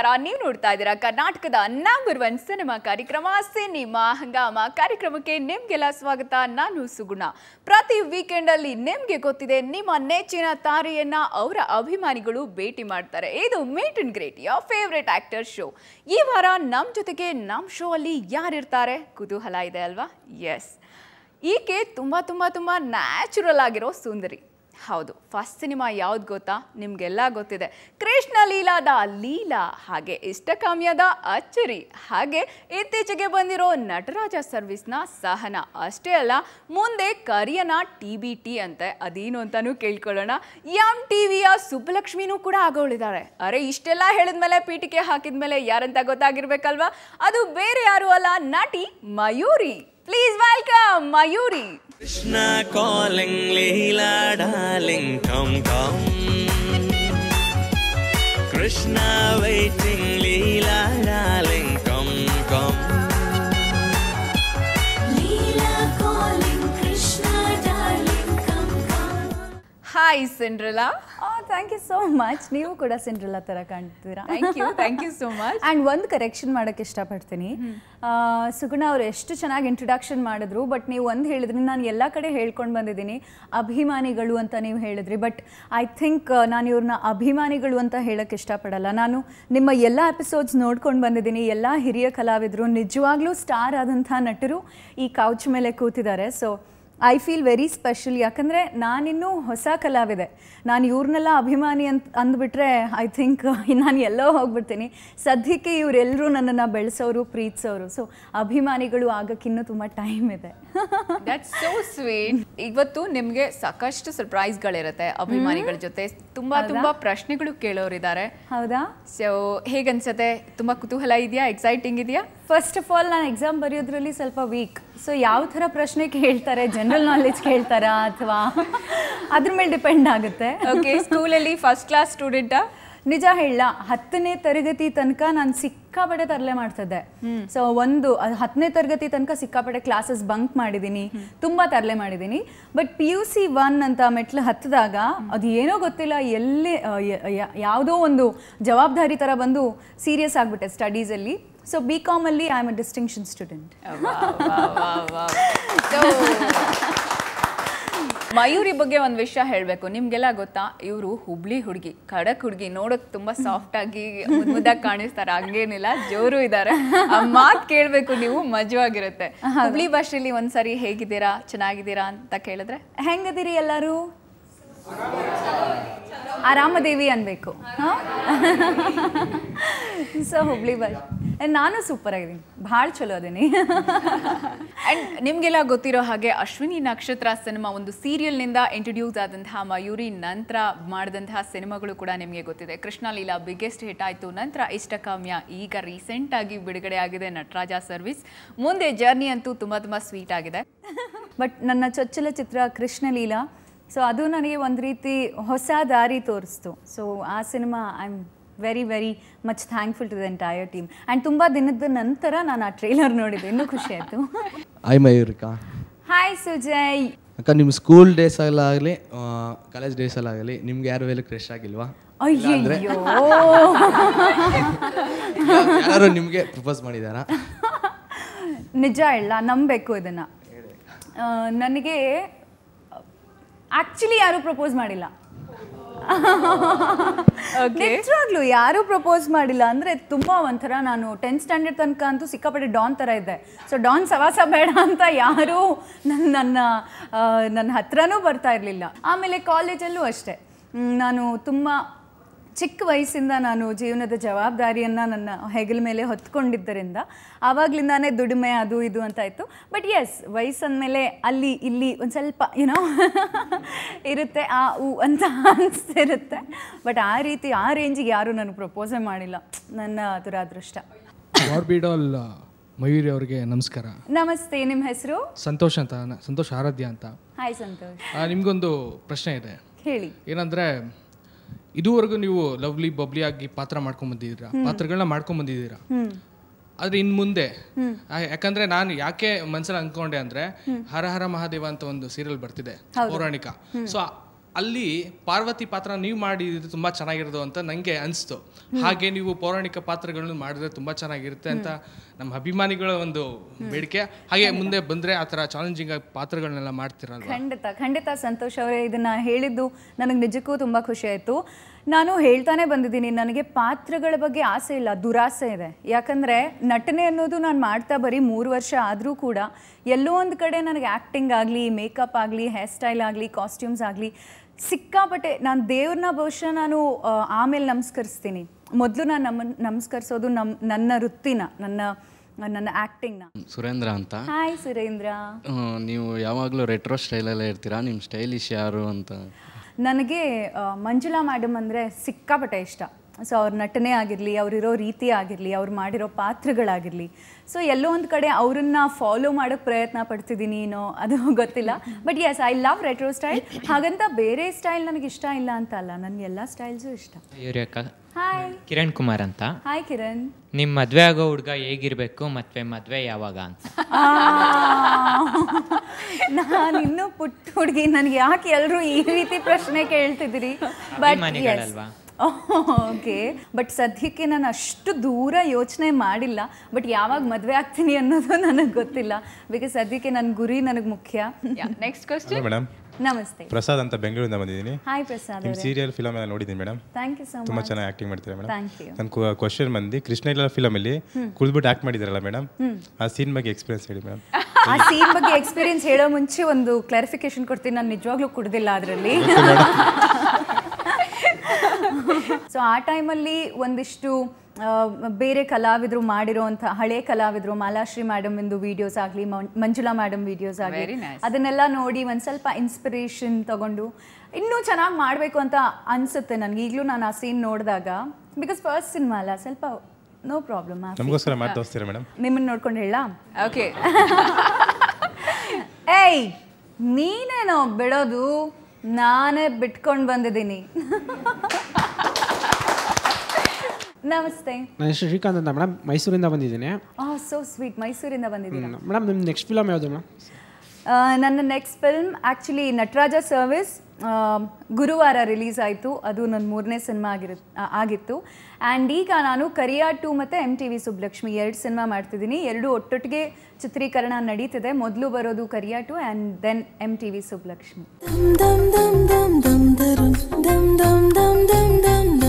ನೀವು ನೋಡ್ತಾ ಇದ್ದೀರಾ ಕರ್ನಾಟಕದ ನಂಬರ್ 1 ಸಿನಿಮಾ ಕಾರ್ಯಕ್ರಮ ಸಿನಿಮಾ ಹಂಗಾಮ ಕಾರ್ಯಕ್ರಮಕ್ಕೆ ನಿಮಗೆಲ್ಲ ಸ್ವಾಗತ. ನಾನು ಸುಗುಣ. ಪ್ರತಿ ವೀಕೆಂಡ್ ಅಲ್ಲಿ ನಿಮಗೆ ಗೊತ್ತಿದೆ ನಿಮ್ಮ ನೆಚ್ಚಿನ ತಾರೆಯನ್ನ ಅವರ ಅಭಿಮಾನಿಗಳು ಭೇಟಿ ಮಾಡ್ತಾರೆ. ಇದು meet and great your favourite actor show. ಈ ವಾರ ನಮ್ಮ ಜೊತೆಗೆ ನಮ್ಮ ಶೋ ಅಲ್ಲಿ ಯಾರಿರ್ತಾರೆ ಕುತೂಹಲ ಇದೆ ಅಲ್ವಾ? ಎಸ್, ಈಕೆ ತುಂಬಾ ತುಂಬಾ ತುಂಬಾ ನ್ಯಾಚುರಲ್ ಆಗಿರೋ ಸುಂದರಿ. ಹೌದು, ಫಸ್ಟ್ ಸಿನಿಮಾ ಯಾವ್ದು ಗೊತ್ತಾ? ನಿಮಗೆಲ್ಲ ಗೊತ್ತಿದೆ, ಕೃಷ್ಣ ಲೀಲಾದ ಲೀಲಾ, ಹಾಗೆ ಇಷ್ಟಕಾಮ್ಯದ ಅಚ್ಚರಿ, ಹಾಗೆ ಇತ್ತೀಚೆಗೆ ಬಂದಿರೋ ನಟರಾಜ ಸರ್ವಿಸ್ನ ಸಹನ. ಅಷ್ಟೇ ಅಲ್ಲ, ಮುಂದೆ ಕರಿಯನ TBT ಅಂತೆ, ಅದೇನು ಅಂತಾನೂ ಕೇಳ್ಕೊಳ್ಳೋಣ. MTVಯ ಸುಬ್ಬಲಕ್ಷ್ಮಿನೂ ಕೂಡ ಆಗೋಳಿದ್ದಾರೆ. ಅರೆ, ಇಷ್ಟೆಲ್ಲ ಹೇಳಿದ್ಮೇಲೆ ಪೀಠಿಕೆ ಹಾಕಿದ್ಮೇಲೆ ಯಾರಂತ ಗೊತ್ತಾಗಿರ್ಬೇಕಲ್ವಾ? ಅದು ಬೇರೆ ಯಾರು ಅಲ್ಲ, ನಟಿ Mayuri. Please welcome Mayuri. Krishna calling, Leela darling, come come. Krishna waiting, Leela darling, come come. Leela calling, Krishna darling, come come. Hi Cinderella. Thank you so much. ನೀವು ಕೂಡ ಸಿಂಡ್ರೆಲ್ಲಾ ಥರ ಕಾಣ್ತೀರಾ. Thank you so much. And ಒಂದು correction ಮಾಡೋಕ್ಕೆ ಇಷ್ಟಪಡ್ತೀನಿ. ಸುಗುಣ ಅವರು ಎಷ್ಟು ಚೆನ್ನಾಗಿ ಇಂಟ್ರೊಡಕ್ಷನ್ ಮಾಡಿದ್ರು, ಬಟ್ ನೀವು ಒಂದು ಹೇಳಿದ್ರಿ, ನಾನು ಎಲ್ಲ ಕಡೆ ಹೇಳ್ಕೊಂಡು ಬಂದಿದ್ದೀನಿ ಅಭಿಮಾನಿಗಳು ಅಂತ ನೀವು ಹೇಳಿದ್ರಿ. ಬಟ್ ಐ ಥಿಂಕ್ ನಾನು ಇವ್ರನ್ನ ಅಭಿಮಾನಿಗಳು ಅಂತ ಹೇಳೋಕ್ಕೆ ಇಷ್ಟಪಡಲ್ಲ. ನಾನು ನಿಮ್ಮ ಎಲ್ಲ ಎಪಿಸೋಡ್ಸ್ ನೋಡ್ಕೊಂಡು ಬಂದಿದ್ದೀನಿ. ಎಲ್ಲ ಹಿರಿಯ ಕಲಾವಿದರು, ನಿಜವಾಗ್ಲೂ ಸ್ಟಾರ್ ಆದಂಥ ನಟರು ಈ ಕೌಚ್ ಮೇಲೆ ಕೂತಿದ್ದಾರೆ. So I feel very special. ಯಾಕಂದರೆ ನಾನಿನ್ನೂ ಹೊಸ ಕಲಾವಿದೆ. ನಾನು ಇವ್ರನ್ನೆಲ್ಲ ಅಭಿಮಾನಿ ಅಂದ್ಬಿಟ್ರೆ ಐ ಥಿಂಕ್ ನಾನು ಎಲ್ಲೋ ಹೋಗ್ಬಿಡ್ತೀನಿ. ಸದ್ಯಕ್ಕೆ ಇವರೆಲ್ಲರೂ ನನ್ನನ್ನು ಬೆಳೆಸೋರು, ಪ್ರೀತಿಸೋರು. ಸೊ ಅಭಿಮಾನಿಗಳು ಆಗೋಕ್ಕಿನ್ನೂ ತುಂಬ ಟೈಮ್ ಇದೆ. That's so sweet. ಇವತ್ತು ನಿಮಗೆ ಸಾಕಷ್ಟು ಸರ್ಪ್ರೈಸ್ಗಳಿರುತ್ತೆ ಅಭಿಮಾನಿಗಳ ಜೊತೆ. ತುಂಬಾ ತುಂಬಾ ಪ್ರಶ್ನೆಗಳು ಕೇಳೋರಿದ್ದಾರೆ. ಹೌದಾ? ಸೊ ಹೇಗನ್ಸುತ್ತೆ? ತುಂಬ ಕುತೂಹಲ ಇದೆಯಾ? ಎಕ್ಸೈಟಿಂಗ್ ಇದೆಯಾ? ಫಸ್ಟ್ ಆಫ್ ಆಲ್ ನಾನು ಎಕ್ಸಾಮ್ ಬರೆಯೋದ್ರಲ್ಲಿ ಸ್ವಲ್ಪ ವೀಕ್. ಸೊ ಯಾವ ಥರ ಪ್ರಶ್ನೆ ಕೇಳ್ತಾರೆ, ಜನರಲ್ ನಾಲೆಡ್ಜ್ ಕೇಳ್ತಾರಾ ಅಥವಾ ಅದ್ರ ಮೇಲೆ ಡಿಪೆಂಡ್ ಆಗುತ್ತೆ. ಓಕೆ, ಸ್ಕೂಲಲ್ಲಿ ಫಸ್ಟ್ ಕ್ಲಾಸ್ ಸ್ಟೂಡೆಂಟಾ? ನಿಜ ಹೇಳ, 10ನೇ ತರಗತಿ ತನಕ ನಾನು ಸಿಕ್ಕಾಪಟ್ಟೆ ತರಲೆ ಮಾಡ್ತಿದ್ದೆ. ಸೊ 10ನೇ ತರಗತಿ ತನಕ ಸಿಕ್ಕಾಪಟ್ಟೆ ಕ್ಲಾಸಸ್ ಬಂಕ್ ಮಾಡಿದ್ದೀನಿ, ತುಂಬ ತರಲೆ ಮಾಡಿದ್ದೀನಿ. ಬಟ್ PUC 1 ಅಂತ ಮೆಟ್ಲು ಹತ್ತಿದಾಗ ಅದು ಏನೋ ಗೊತ್ತಿಲ್ಲ, ಎಲ್ಲಿ ಯಾವುದೋ ಒಂದು ಜವಾಬ್ದಾರಿ ಥರ ಬಂದು ಸೀರಿಯಸ್ ಆಗಿಬಿಟ್ಟೆ ಸ್ಟಡೀಸಲ್ಲಿ. ಸೊ BCom ಅಲ್ಲಿ I am a distinction student. Mayuri ಬಗ್ಗೆ ಒಂದು ವಿಷಯ ಹೇಳಬೇಕು. ನಿಮಗೆಲ್ಲ ಗೊತ್ತಾ, ಇವರು ಹುಬ್ಳಿ ಹುಡುಗಿ, ಖಡಕ್ ಹುಡುಗಿ, ನೋಡೋಕೆ ತುಂಬ ಸಾಫ್ಟ್ ಆಗಿ ಮುದ್ದಾಗಿ ಕಾಣಿಸ್ತಾರೆ. ಹಂಗೇನಿಲ್ಲ, ಜೋರು ಇದ್ದಾರೆ. ಆ ಮಾತು ಕೇಳಬೇಕು ನೀವು, ಮಜವಾಗಿರುತ್ತೆ. ಹುಬ್ಳಿ ಭಾಷೆಯಲ್ಲಿ ಒಂದ್ಸರಿ ಹೇಗಿದ್ದೀರಾ, ಚೆನ್ನಾಗಿದ್ದೀರಾ ಅಂತ ಕೇಳಿದ್ರೆ ಹೆಂಗದಿರಿ ಎಲ್ಲರೂ? ಆರಾಮದೇವಿ ಅನ್ಬೇಕು. ಸೊ ಹುಬ್ಳಿ ಭಾಷೆ ನಾನು ಸೂಪರ್ ಆಗಿದ್ದೀನಿ, ಭಾಳ ಚಲೋ ಅದೀನಿ. ಆ್ಯಂಡ್ ನಿಮಗೆಲ್ಲ ಗೊತ್ತಿರೋ ಹಾಗೆ ಅಶ್ವಿನಿ ನಕ್ಷತ್ರ ಸಿನಿಮಾ ಒಂದು ಸೀರಿಯಲ್ನಿಂದ ಇಂಟ್ರೊಡ್ಯೂಸ್ ಆದಂತಹ ಮಯೂರಿ ನಂತರ ಮಾಡಿದಂತಹ ಸಿನಿಮಾಗಳು ಕೂಡ ನಿಮಗೆ ಗೊತ್ತಿದೆ. ಕೃಷ್ಣ ಲೀಲಾ ಬಿಗ್ಗೆಸ್ಟ್ ಹಿಟ್ ಆಯಿತು. ನಂತರ ಇಷ್ಟಕಾಮ್ಯ, ಈಗ ರೀಸೆಂಟಾಗಿ ಬಿಡುಗಡೆ ಆಗಿದೆ ನಟರಾಜ ಸರ್ವಿಸ್. ಮುಂದೆ ಜರ್ನಿ ಅಂತೂ ತುಂಬ ತುಂಬ ಸ್ವೀಟ್ ಆಗಿದೆ. ಬಟ್ ನನ್ನ ಚೊಚ್ಚಲ ಚಿತ್ರ ಕೃಷ್ಣ ಲೀಲಾ, ಸೊ ಅದು ನನಗೆ ಒಂದು ರೀತಿ ಹೊಸ ದಾರಿ ತೋರಿಸ್ತು. ಸೊ ಆ cinema I am very very much thankful to the entire team. And ತುಂಬ ದಿನದ ನಂತರ ನಾನು ಆ ಟ್ರೇಲರ್ ನೋಡಿದ್ದೆ, ಇನ್ನೂ ಖುಷಿ ಆಯಿತು. ಹಾಯ್ ಮಯೂರಿಕಾ. ಹಾಯ್ ಸುಜಯ್. ಅಕ್ಕ, ನಿಮ್ಮ ಸ್ಕೂಲ್ ಡೇಸಲ್ಲಾಗಲಿ ಕಾಲೇಜ್ ಡೇಸಲ್ಲಾಗಲಿ ನಿಮ್ಗೆ ಯಾರು ಮೇಲೆ ಕ್ರಶ್ ಆಗಿಲ್ವಾ? ಅಯ್ಯೋ, ಯಾರು ನಿಮಗೆ ಪ್ರಪೋಸ್ ಮಾಡಿದಾರಾ? ನಿಜ ಇಲ್ಲ, ನಂಬಬೇಕು ಇದನ್ನು. ನನಗೆ ಆ್ಯಕ್ಚುಲಿ ಯಾರೂ ಪ್ರಪೋಸ್ ಮಾಡಿಲ್ಲ. ನಿಜವಾಗ್ಲೂ ಯಾರೂ ಪ್ರಪೋಸ್ ಮಾಡಿಲ್ಲ. ಅಂದರೆ ತುಂಬ ಒಂಥರ, ನಾನು 10th ಸ್ಟ್ಯಾಂಡರ್ಡ್ ತನಕ ಅಂತೂ ಸಿಕ್ಕಾಪಟ್ಟೆ ಡಾನ್ ಥರ ಇದ್ದೆ. ಸೊ ಡಾನ್ ಸವಾಸ ಬೇಡ ಅಂತ ಯಾರೂ ನನ್ನ ಹತ್ರನೂ ಬರ್ತಾ ಇರಲಿಲ್ಲ. ಆಮೇಲೆ ಕಾಲೇಜಲ್ಲೂ ಅಷ್ಟೇ, ನಾನು ತುಂಬ ಚಿಕ್ಕ ವಯಸ್ಸಿಂದ ನಾನು ಜೀವನದ ಜವಾಬ್ದಾರಿಯನ್ನು ನನ್ನ ಹೆಗಲ ಮೇಲೆ ಹೊತ್ಕೊಂಡಿದ್ದರಿಂದ ಆವಾಗಲಿಂದಾನೇ ದುಡಿಮೆ ಅದು ಇದು ಅಂತ ಇತ್ತು. ಬಟ್ ಎಸ್, ವಯಸ್ಸಂದಮೇಲೆ ಅಲ್ಲಿ ಇಲ್ಲಿ ಒಂದು ಸ್ವಲ್ಪ ಏನೋ ಇರುತ್ತೆ, ಆ ಅಂತ ಅನಿಸ್ತಿರುತ್ತೆ. ಬಟ್ ಆ ರೀತಿ ಆ ರೇಂಜಿಗೆ ಯಾರೂ ನನಗೆ ಪ್ರಪೋಸೇ ಮಾಡಿಲ್ಲ, ನನ್ನ ದುರಾದೃಷ್ಟ. ಬಾರ್ಬಿಡಾಲ್ ಮಯೂರಿ ಅವರಿಗೆ ನಮಸ್ಕಾರ. ನಮಸ್ತೆ, ನಿಮ್ಮ ಹೆಸರು? ಸಂತೋಷ್ ಅಂತ, ಸಂತೋಷ್ ಆರಾಧ್ಯ ಅಂತ. ಹಾಯ್ ಸಂತೋಷ್. ನಿಮಗೊಂದು ಪ್ರಶ್ನೆ ಇದೆ. ಹೇಳಿ. ಏನಂದರೆ, ಇದುವರೆಗೂ ನೀವು ಲವ್ಲಿ ಬಬ್ಲಿ ಆಗಿ ಪಾತ್ರಗಳನ್ನ ಮಾಡ್ಕೊಂಡ್ ಬಂದಿದ್ದೀರಾ. ಆದ್ರೆ ಇನ್ ಮುಂದೆ, ಯಾಕಂದ್ರೆ ನಾನು ಯಾಕೆ ಮನ್ಸಲ್ಲಿ ಅನ್ಕೊಂಡೆ ಅಂದ್ರೆ, ಹರ ಹರ ಮಹಾದೇವ ಅಂತ ಒಂದು ಸೀರಿಯಲ್ ಬರ್ತಿದೆ ಪೌರಾಣಿಕ. ಸೊ ಅಲ್ಲಿ ಪಾರ್ವತಿ ಪಾತ್ರ ನೀವು ಮಾಡಿದ್ರೆ ತುಂಬ ಚೆನ್ನಾಗಿರೋದು ಅಂತ ನನಗೆ ಅನಿಸ್ತು. ಹಾಗೆ ನೀವು ಪೌರಾಣಿಕ ಪಾತ್ರಗಳನ್ನು ಮಾಡಿದ್ರೆ ತುಂಬ ಚೆನ್ನಾಗಿರುತ್ತೆ ಅಂತ ನಮ್ಮ ಅಭಿಮಾನಿಗಳ ಒಂದು ಬೇಡಿಕೆ. ಹಾಗೆ ಮುಂದೆ ಬಂದರೆ ಆ ಥರ ಚಾಲೆಂಜಿಂಗ್ ಆಗಿ ಪಾತ್ರಗಳನ್ನೆಲ್ಲ ಮಾಡ್ತೀರಲ್ವ? ಖಂಡಿತ ಸಂತೋಷ್ ಅವರೇ, ಇದನ್ನು ಹೇಳಿದ್ದು ನನಗೆ ನಿಜಕ್ಕೂ ತುಂಬ ಖುಷಿ ಆಯಿತು. ನಾನು ಹೇಳ್ತಾನೆ ಬಂದಿದ್ದೀನಿ, ನನಗೆ ಪಾತ್ರಗಳ ಬಗ್ಗೆ ಆಸೆ ಇಲ್ಲ, ದುರಾಸೆ ಇದೆ. ಯಾಕಂದರೆ ನಟನೆ ಅನ್ನೋದು ನಾನು ಮಾಡ್ತಾ ಬರೀ 3 ವರ್ಷ ಆದರೂ ಕೂಡ ಎಲ್ಲೋ ಒಂದು ಕಡೆ ನನಗೆ ಆ್ಯಕ್ಟಿಂಗ್ ಆಗಲಿ, ಮೇಕಪ್ ಆಗಲಿ, ಹೇರ್ ಸ್ಟೈಲ್ ಆಗಲಿ, ಕಾಸ್ಟ್ಯೂಮ್ಸ್ ಆಗಲಿ ಸಿಕ್ಕಾಪಟ್ಟೆ ನಾನು ದೇವ್ರನ್ನ ಬಹುಶಃ ನಾನು ಆಮೇಲೆ ನಮಸ್ಕರಿಸ್ತೀನಿ. ಮೊದಲು ನಾನು ನಮಸ್ಕರಿಸೋದು ನನ್ನ ವೃತ್ತಿನ, ನನ್ನ ಆ್ಯಕ್ಟಿಂಗ್ನ. ಸುರೇಂದ್ರ ಅಂತ. ಹಾಯ್ ಸುರೇಂದ್ರ. ನೀವು ಯಾವಾಗಲೂ ರೆಟ್ರೋ ಸ್ಟೈಲಲ್ಲೇ ಇರ್ತೀರಾ? ನಿಮ್ಮ ಸ್ಟೈಲಿಶ್ ಯಾರು ಅಂತ? ನನಗೆ ಮಂಜುಳಾ ಮೇಡಮ್ ಅಂದರೆ ಸಿಕ್ಕಾಪಟ್ಟೆ ಇಷ್ಟ. ಸೊ ಅವ್ರ ನಟನೆ ಆಗಿರಲಿ, ಅವರಿರೋ ರೀತಿ ಆಗಿರಲಿ, ಅವ್ರು ಮಾಡಿರೋ ಪಾತ್ರಗಳಾಗಿರಲಿ, ಸೊ ಎಲ್ಲೋ ಒಂದು ಕಡೆ ಅವರನ್ನು ಫಾಲೋ ಮಾಡೋಕ್ಕೆ ಪ್ರಯತ್ನ ಪಡ್ತಿದ್ದೀನಿ ಅದು ಗೊತ್ತಿಲ್ಲ. But yes, I love retro style. ಹಾಗಂತ ಬೇರೆ ಸ್ಟೈಲ್ ನನಗೆ ಇಷ್ಟ ಇಲ್ಲ ಅಂತ ಅಲ್ಲ, ನನಗೆ ಎಲ್ಲ ಸ್ಟೈಲ್ಸು ಇಷ್ಟ. ಹಾಯ್, ಕಿರಣ್ ಕುಮಾರ್ ಅಂತ. ಹಾಯ್ ಕಿರಣ್. ನಿಮ್ಮ ಮದುವೆ ಆಗೋ ಹುಡುಗ ಹೇಗಿರಬೇಕು ಮತ್ತು ಮದುವೆ ಯಾವಾಗ ಅಂತ? ನಾನು ಇನ್ನೂ ಪುಟ್ಟ ಹುಡುಗಿ, ನನಗೆ ಯಾಕೆ ಎಲ್ಲರೂ ಈ ರೀತಿ ಪ್ರಶ್ನೆ ಕೇಳ್ತಿದ್ದೀರಿ? ಬಟ್ ಓಕೆ, ಬಟ್ ಸದ್ಯಕ್ಕೆ ನಾನು ಅಷ್ಟು ದೂರ ಯೋಚನೆ ಮಾಡಿಲ್ಲ. ಬಟ್ ಯಾವಾಗ ಮದುವೆ ಆಗ್ತೀನಿ ಅನ್ನೋದು ನನಗೆ ಗೊತ್ತಿಲ್ಲ. ಬಿಕಾಸ್ ಸದ್ಯಕ್ಕೆ ನನ್ನ ಗುರಿ ನನಗೆ ಮುಖ್ಯ. Next question. ಮೇಡಮ್ ನಮಸ್ತೆ. ಪ್ರಸಾದ್ ಅಂತ ಬೆಂಗಳೂರಿಂದ ಬಂದಿದ್ದೀನಿ. ಹಾಯ್ ಪ್ರಸಾದ್. ನಿಮ್ಮ ಸೀರಿಯಲ್ ಫಿಲಮ್ ಎಲ್ಲ ನೋಡಿದ್ದೀನಿ madam. Thank you so much. ತುಂಬ ಚೆನ್ನಾಗಿ ಆ್ಯಕ್ಟಿಂಗ್ ಮಾಡ್ತೀರಾ ಮೇಡಮ್. Thank you. ನನ್ನ ಕ್ವಶನ್ ಬಂದು ಕೃಷ್ಣ ಫಿಲಮಲ್ಲಿ ಕುಡಿದ್ಬಿಟ್ಟು ಆ್ಯಕ್ಟ್ ಮಾಡಿದಾರಲ್ಲ ಮೇಡಮ್, ಆ ಸೀನ್ ಬಗ್ಗೆ ಎಕ್ಸ್ಪೀರಿಯನ್ಸ್ ಹೇಳಿ ಮೇಡಮ್. ಆ ಸೀನ್ ಬಗ್ಗೆ ಎಕ್ಸ್ಪೀರಿಯನ್ಸ್ ಹೇಳೋ ಮುಂಚೆ ಒಂದು ಕ್ಲಾರಿಫಿಕೇಶನ್ ಕೊಡ್ತೀನಿ. ನಾನು ನಿಜವಾಗ್ಲೂ ಕುಡ್ದಿಲ್ಲ ಅದರಲ್ಲಿ. ಸೊ ಆ ಟೈಮಲ್ಲಿ ಒಂದಿಷ್ಟು ಬೇರೆ ಕಲಾವಿದರು ಮಾಡಿರೋಂಥ ಹಳೆ ಕಲಾವಿದರು, ಮಾಲಾಶ್ರೀ ಮೇಡಮ್ ಇಂದು ವಿಡಿಯೋಸ್ ಆಗಲಿ, ಮಂಜುಳಾ ಮೇಡಮ್ ವಿಡಿಯೋಸ್ ಆಗಲಿ, ಅದನ್ನೆಲ್ಲ ನೋಡಿ ಒಂದು ಸ್ವಲ್ಪ ಇನ್ಸ್ಪಿರೇಷನ್ ತಗೊಂಡು ಇನ್ನೂ ಚೆನ್ನಾಗಿ ಮಾಡಬೇಕು ಅಂತ ಅನಿಸುತ್ತೆ ನನಗೆ. ಈಗಲೂ ನಾನು ಆ ಸೀನ್ ನೋಡಿದಾಗ, ಬಿಕಾಸ್ ಫಸ್ಟ್ ಸಿನಿಮಾ ಅಲ್ಲ, ಸ್ವಲ್ಪ ನೋ ಪ್ರಾಬ್ಲಮ್. ನಮಗೋಸ್ಕರ ಮಾಡಿ ತೋರಿಸ್ತೀರಾ ಮೇಡಮ್? ನಿಮ್ಮನ್ನು ನೋಡ್ಕೊಂಡು ಹೇಳ? ಓಕೆ. ಏಯ್, ನೀನೇನೋ ಬಿಡೋದು, ನಾನೇ ಬಿಟ್ಕೊಂಡು ಬಂದಿದ್ದೀನಿ. ನಮಸ್ತೆ. ನಾನು ಶ್ರೀಕಾಂತ್ ಅಂತ ಮೇಡಮ್, ಮೈಸೂರಿಂದ ಬಂದಿದ್ದೀನಿ. So sweet. ಮೈಸೂರಿಂದ ಬಂದಿದ್ದೀನಿ ಮೇಡಮ್. ನಿಮ್ಮ ನೆಕ್ಸ್ಟ್ ಫಿಲಮ್ ಯಾವುದು ಮೇಡಮ್? ನನ್ನ next film actually Nataraja service ಗುರುವಾರ ರಿಲೀಸ್ ಆಯಿತು. ಅದು ನನ್ನ 3ನೇ ಸಿನಿಮಾ ಆಗಿತ್ತು. ಆ್ಯಂಡ್ ಈಗ ನಾನು ಕರಿಯಾ 2 ಮತ್ತು MTV ಸುಬ್ಲಕ್ಷ್ಮಿ 2 ಸಿನಿಮಾ ಮಾಡ್ತಿದ್ದೀನಿ. 2 ಒಟ್ಟೊಟ್ಟಿಗೆ ಚಿತ್ರೀಕರಣ ನಡೀತಿದೆ. ಮೊದಲು ಬರೋದು Kariya 2 and then MTV Subbulakshmi.